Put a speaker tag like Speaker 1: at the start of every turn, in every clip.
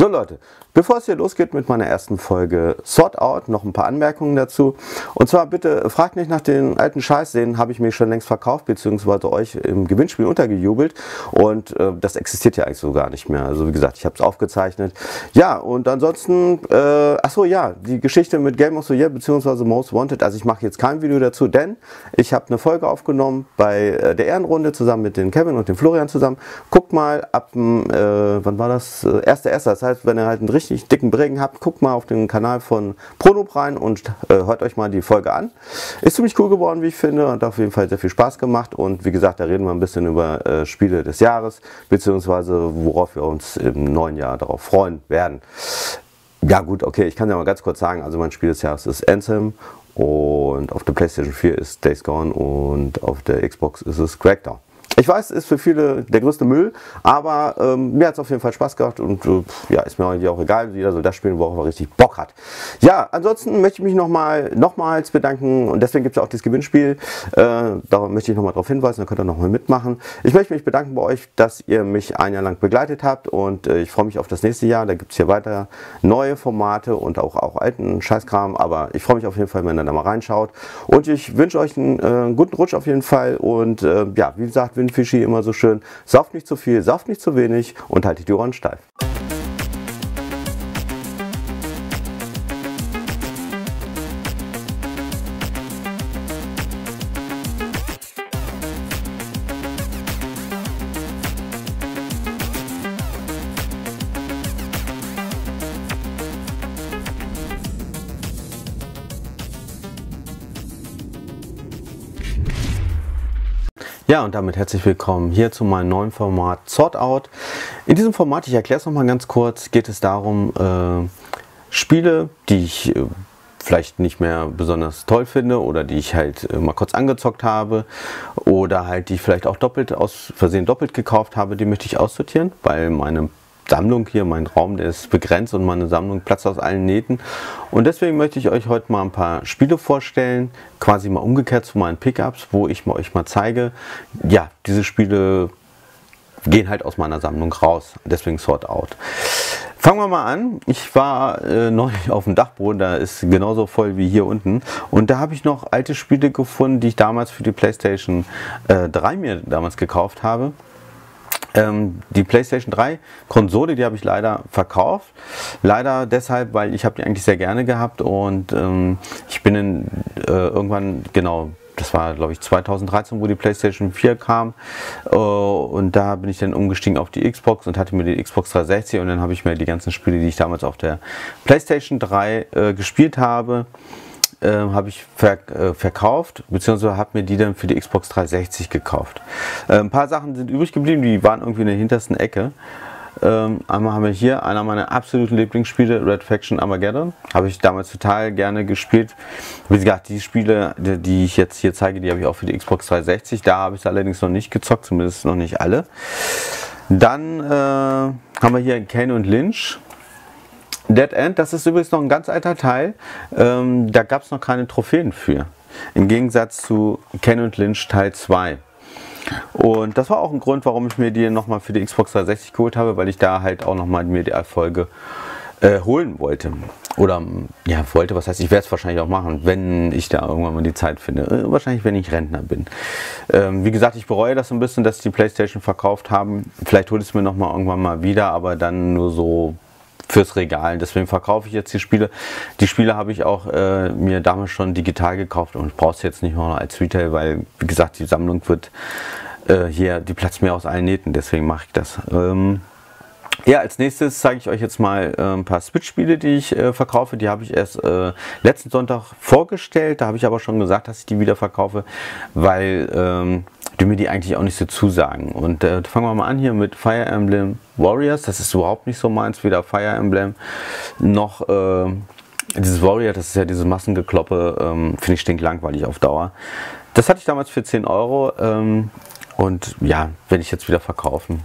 Speaker 1: So Leute, bevor es hier losgeht mit meiner ersten Folge Sword Out, noch ein paar Anmerkungen dazu. Und zwar bitte fragt nicht nach den alten Scheiß, den habe ich mir schon längst verkauft, beziehungsweise euch im Gewinnspiel untergejubelt. Und das existiert ja eigentlich so gar nicht mehr. Also wie gesagt, ich habe es aufgezeichnet. Ja, und ansonsten, achso ja, die Geschichte mit Game of the Year, beziehungsweise Most Wanted. Also ich mache jetzt kein Video dazu, denn ich habe eine Folge aufgenommen bei der Ehrenrunde zusammen mit den Kevin und dem Florian zusammen. Guckt mal ab, wann war das? 1.1. Das heißt, wenn ihr halt einen richtig dicken Brägen habt, guckt mal auf den Kanal von Pronoob rein und hört euch mal die Folge an. Ist ziemlich cool geworden, wie ich finde, und auf jeden Fall sehr viel Spaß gemacht. Und wie gesagt, da reden wir ein bisschen über Spiele des Jahres, beziehungsweise worauf wir uns im neuen Jahr darauf freuen werden. Ja gut, okay, ich kann ja mal ganz kurz sagen, also mein Spiel des Jahres ist Anthem und auf der PlayStation 4 ist Days Gone und auf der Xbox ist es Crackdown. Ich weiß, ist für viele der größte Müll, aber mir hat es auf jeden Fall Spaß gemacht und ja, ist mir eigentlich auch egal, jeder soll das spielen, worauf er richtig Bock hat. Ja, ansonsten möchte ich mich nochmals bedanken und deswegen gibt es auch dieses Gewinnspiel. Da möchte ich nochmal darauf hinweisen, dann könnt ihr nochmal mitmachen. Ich möchte mich bedanken bei euch, dass ihr mich ein Jahr lang begleitet habt und ich freue mich auf das nächste Jahr. Da gibt es hier weiter neue Formate und auch alten Scheißkram, aber ich freue mich auf jeden Fall, wenn ihr da mal reinschaut. Und ich wünsche euch einen guten Rutsch auf jeden Fall und ja, wie gesagt, Fischi immer so schön, sauft nicht zu viel, sauft nicht zu wenig und haltet die Ohren steif. Ja, und damit herzlich willkommen hier zu meinem neuen Format Sword Out. In diesem Format, ich erkläre es nochmal ganz kurz, geht es darum, Spiele, die ich vielleicht nicht mehr besonders toll finde oder die ich halt mal kurz angezockt habe oder halt die ich vielleicht auch aus Versehen doppelt gekauft habe, die möchte ich aussortieren, weil meine Sammlung hier, mein Raum, der ist begrenzt und meine Sammlung platzt aus allen Nähten. Und deswegen möchte ich euch heute mal ein paar Spiele vorstellen, quasi mal umgekehrt zu meinen Pickups, wo ich euch mal zeige, ja, diese Spiele gehen halt aus meiner Sammlung raus, deswegen Sword Out. Fangen wir mal an. Ich war neulich auf dem Dachboden, da ist genauso voll wie hier unten. Und da habe ich noch alte Spiele gefunden, die ich damals für die PlayStation 3 mir damals gekauft habe. Die PlayStation 3 Konsole, die habe ich leider verkauft. Leider deshalb, weil ich habe die eigentlich sehr gerne gehabt und ich bin irgendwann, genau, das war glaube ich 2013, wo die PlayStation 4 kam und da bin ich dann umgestiegen auf die Xbox und hatte mir die Xbox 360 und dann habe ich mir die ganzen Spiele, die ich damals auf der PlayStation 3 gespielt habe, habe ich verkauft, beziehungsweise habe mir die dann für die Xbox 360 gekauft. Ein paar Sachen sind übrig geblieben, die waren irgendwie in der hintersten Ecke. Einmal haben wir hier einer meiner absoluten Lieblingsspiele, Red Faction Armageddon. Habe ich damals total gerne gespielt. Wie gesagt, die Spiele, die ich jetzt hier zeige, die habe ich auch für die Xbox 360. Da habe ich es allerdings noch nicht gezockt, zumindest noch nicht alle. Dann haben wir hier Kane und Lynch. Dead End, das ist übrigens noch ein ganz alter Teil, da gab es noch keine Trophäen für, im Gegensatz zu Kane und Lynch Teil 2. Und das war auch ein Grund, warum ich mir die nochmal für die Xbox 360 geholt habe, weil ich da halt auch nochmal mir die Erfolge holen wollte. Oder, ja, wollte, was heißt, ich werde es wahrscheinlich auch machen, wenn ich da irgendwann mal die Zeit finde. Wahrscheinlich, wenn ich Rentner bin. Wie gesagt, ich bereue das ein bisschen, dass die PlayStation verkauft haben. Vielleicht hole ich es mir nochmal irgendwann mal wieder, aber dann nur so fürs Regal. Deswegen verkaufe ich jetzt die Spiele. Die Spiele habe ich auch mir damals schon digital gekauft und ich brauche es jetzt nicht mehr als Retail, weil, wie gesagt, die Sammlung wird hier, die platzt mir aus allen Nähten, deswegen mache ich das. Ja, als nächstes zeige ich euch jetzt mal ein paar Switch-Spiele, die ich verkaufe. Die habe ich erst letzten Sonntag vorgestellt. Da habe ich aber schon gesagt, dass ich die wieder verkaufe, weil die mir die eigentlich auch nicht so zusagen. Und fangen wir mal an hier mit Fire Emblem Warriors. Das ist überhaupt nicht so meins, weder Fire Emblem noch dieses Warrior. Das ist ja diese Massengekloppe, finde ich stinklangweilig auf Dauer. Das hatte ich damals für 10 Euro und ja, werde ich jetzt wieder verkaufen.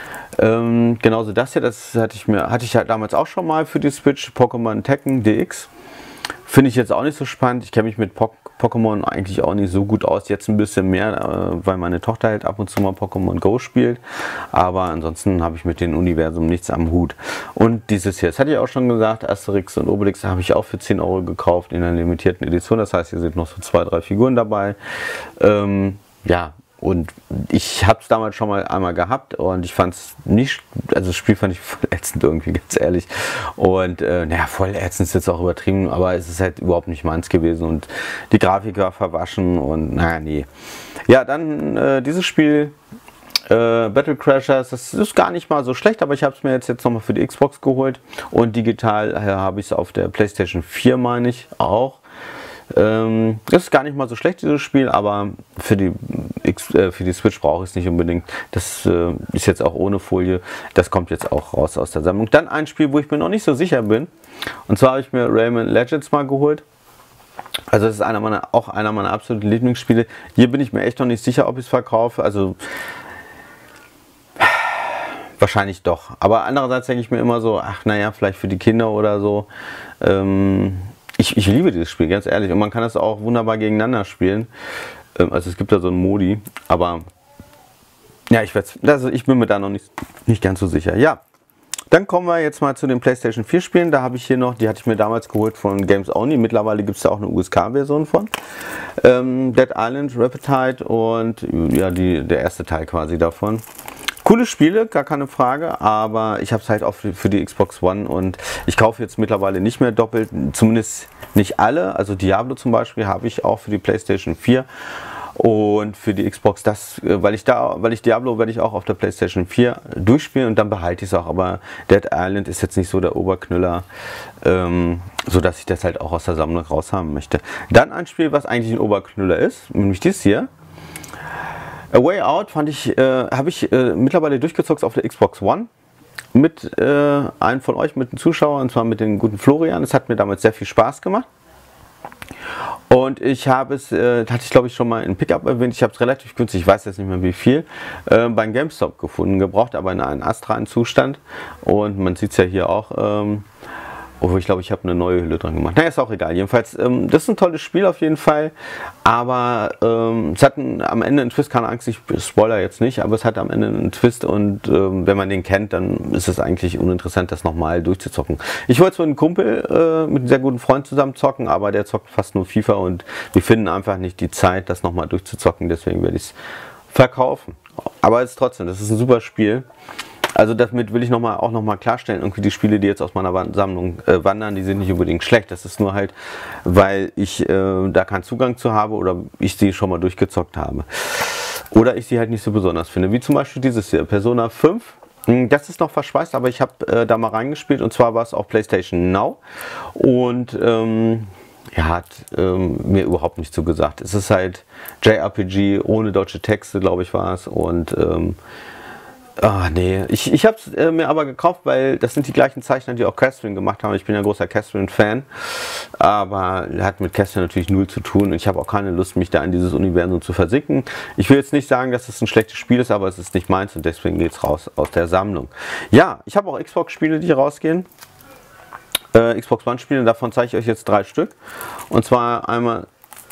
Speaker 1: Genauso das hier, das hatte ich halt damals auch schon mal für die Switch, Pokémon Tekken DX. Finde ich jetzt auch nicht so spannend. Ich kenne mich mit Pokémon eigentlich auch nicht so gut aus. Jetzt ein bisschen mehr, weil meine Tochter halt ab und zu mal Pokémon Go spielt. Aber ansonsten habe ich mit dem Universum nichts am Hut. Und dieses hier, das hatte ich auch schon gesagt, Asterix und Obelix habe ich auch für 10 Euro gekauft in einer limitierten Edition. Das heißt, hier sind noch so 2, 3 Figuren dabei. Ja. Und ich habe es damals schon mal einmal gehabt und ich fand es nicht, also das Spiel fand ich voll ätzend irgendwie, ganz ehrlich. Und naja, voll ätzend ist jetzt auch übertrieben, aber es ist halt überhaupt nicht meins gewesen und die Grafik war verwaschen und naja, nee. Ja, dann dieses Spiel, Battle Crashers, das ist gar nicht mal so schlecht, aber ich habe es mir jetzt nochmal für die Xbox geholt und digital habe ich es auf der PlayStation 4, meine ich, auch. Das ist gar nicht mal so schlecht, dieses Spiel, aber für die Switch brauche ich es nicht unbedingt. Das ist jetzt auch ohne Folie. Das kommt jetzt auch raus aus der Sammlung. Dann ein Spiel, wo ich mir noch nicht so sicher bin. Und zwar habe ich mir Rayman Legends mal geholt. Also das ist einer meiner absoluten Lieblingsspiele. Hier bin ich mir echt noch nicht sicher, ob ich es verkaufe. Also wahrscheinlich doch. Aber andererseits denke ich mir immer so, ach naja, vielleicht für die Kinder oder so. Ich liebe dieses Spiel, ganz ehrlich. Und man kann das auch wunderbar gegeneinander spielen. Also es gibt da so einen Modi. Aber ja, ich bin mir da noch nicht ganz so sicher. Ja, dann kommen wir jetzt mal zu den PlayStation 4 Spielen. Da habe ich hier noch, die hatte ich mir damals geholt von Games Only. Mittlerweile gibt es da auch eine USK-Version von. Dead Island, Riptide und ja, der erste Teil quasi davon. Coole Spiele, gar keine Frage, aber ich habe es halt auch für die Xbox One und ich kaufe jetzt mittlerweile nicht mehr doppelt, zumindest nicht alle. Also Diablo zum Beispiel habe ich auch für die PlayStation 4 und für die Xbox, weil ich Diablo werde ich auch auf der PlayStation 4 durchspielen und dann behalte ich es auch. Aber Dead Island ist jetzt nicht so der Oberknüller, so dass ich das halt auch aus der Sammlung raushaben möchte. Dann ein Spiel, was eigentlich ein Oberknüller ist, nämlich dieses hier. A Way Out habe ich mittlerweile durchgezockt auf der Xbox One mit einem von euch, mit einem Zuschauer, und zwar mit dem guten Florian. Es hat mir damals sehr viel Spaß gemacht. Und ich habe es, hatte ich glaube ich schon mal in Pickup erwähnt, ich habe es relativ günstig, ich weiß jetzt nicht mehr wie viel, beim GameStop gefunden, gebraucht, aber in einem astralen Zustand. Und man sieht es ja hier auch. Ich glaube, ich habe eine neue Hülle dran gemacht. Naja, ist auch egal. Jedenfalls, das ist ein tolles Spiel auf jeden Fall. Aber es hat am Ende einen Twist, keine Angst, ich spoiler jetzt nicht, aber es hat am Ende einen Twist und wenn man den kennt, dann ist es eigentlich uninteressant, das nochmal durchzuzocken. Ich wollte es mit einem Kumpel, mit einem sehr guten Freund zusammen zocken, aber der zockt fast nur FIFA und wir finden einfach nicht die Zeit, das nochmal durchzuzocken. Deswegen werde ich es verkaufen. Aber es ist trotzdem, das ist ein super Spiel. Also damit will ich auch noch mal klarstellen, irgendwie die Spiele, die jetzt aus meiner Sammlung wandern, die sind nicht unbedingt schlecht. Das ist nur halt, weil ich da keinen Zugang zu habe oder ich sie schon mal durchgezockt habe. Oder ich sie halt nicht so besonders finde. Wie zum Beispiel dieses hier, Persona 5. Das ist noch verschweißt, aber ich habe da mal reingespielt und zwar war es auf PlayStation Now. Und ja, hat mir überhaupt nicht zugesagt. Es ist halt JRPG ohne deutsche Texte, glaube ich, war es. Und nee, ich habe es mir aber gekauft, weil das sind die gleichen Zeichner, die auch Catherine gemacht haben. Ich bin ja großer Catherine-Fan, aber hat mit Catherine natürlich null zu tun und ich habe auch keine Lust, mich da in dieses Universum zu versinken. Ich will jetzt nicht sagen, dass es ein schlechtes Spiel ist, aber es ist nicht meins und deswegen geht es raus aus der Sammlung. Ja, ich habe auch Xbox-Spiele, die hier rausgehen. Xbox One-Spiele, davon zeige ich euch jetzt 3 Stück. Und zwar einmal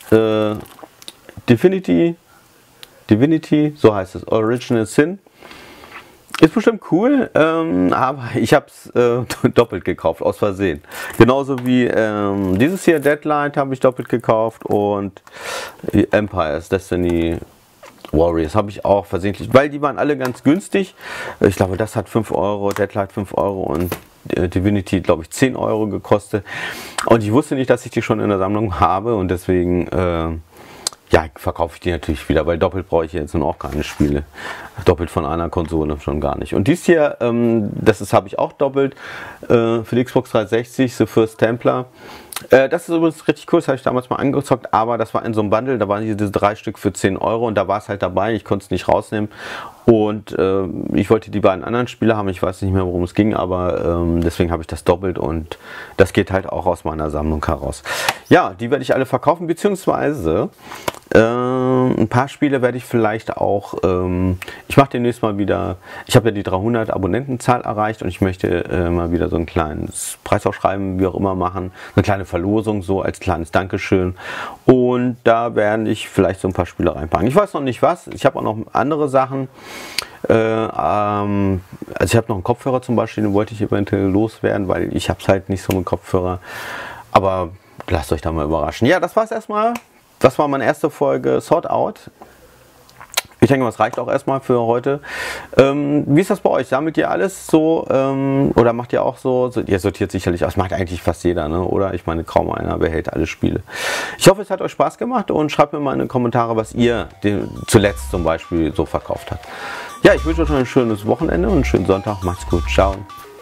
Speaker 1: Divinity, so heißt es, Original Sin. Ist bestimmt cool, aber ich habe es doppelt gekauft, aus Versehen. Genauso wie dieses hier, Deadlight, habe ich doppelt gekauft und Empires, Destiny Warriors habe ich auch versehentlich, weil die waren alle ganz günstig. Ich glaube, das hat 5 Euro, Deadlight 5 Euro und Divinity, glaube ich, 10 Euro gekostet. Und ich wusste nicht, dass ich die schon in der Sammlung habe und deswegen ja, verkaufe ich die natürlich wieder, weil doppelt brauche ich jetzt nun auch keine Spiele. Doppelt von einer Konsole schon gar nicht. Und dies hier, das habe ich auch doppelt für die Xbox 360, The First Templar. Das ist übrigens richtig cool, das habe ich damals mal angezockt, aber das war in so einem Bundle, da waren diese 3 Stück für 10 Euro und da war es halt dabei, ich konnte es nicht rausnehmen. Und ich wollte die beiden anderen Spiele haben, ich weiß nicht mehr, worum es ging, aber deswegen habe ich das doppelt und das geht halt auch aus meiner Sammlung heraus. Ja, die werde ich alle verkaufen, beziehungsweise Ein paar Spiele werde ich vielleicht auch, ich mache demnächst mal wieder, ich habe ja die 300 Abonnentenzahl erreicht und ich möchte mal wieder so ein kleines Preisausschreiben, wie auch immer, machen. Eine kleine Verlosung, so als kleines Dankeschön. Und da werde ich vielleicht so ein paar Spiele reinpacken. Ich weiß noch nicht was, ich habe auch noch andere Sachen. Also ich habe noch einen Kopfhörer zum Beispiel, den wollte ich eventuell loswerden, weil ich habe es halt nicht so mit Kopfhörer. Aber lasst euch da mal überraschen. Ja, das war's erstmal. Das war meine erste Folge Sort Out. Ich denke, das reicht auch erstmal für heute. Wie ist das bei euch? Sammelt ihr alles so oder macht ihr auch so? Ihr sortiert sicherlich aus. Macht eigentlich fast jeder, ne? Oder? Ich meine, kaum einer behält alle Spiele. Ich hoffe, es hat euch Spaß gemacht und schreibt mir mal in die Kommentare, was ihr zuletzt zum Beispiel so verkauft habt. Ja, ich wünsche euch noch ein schönes Wochenende und einen schönen Sonntag. Macht's gut. Ciao.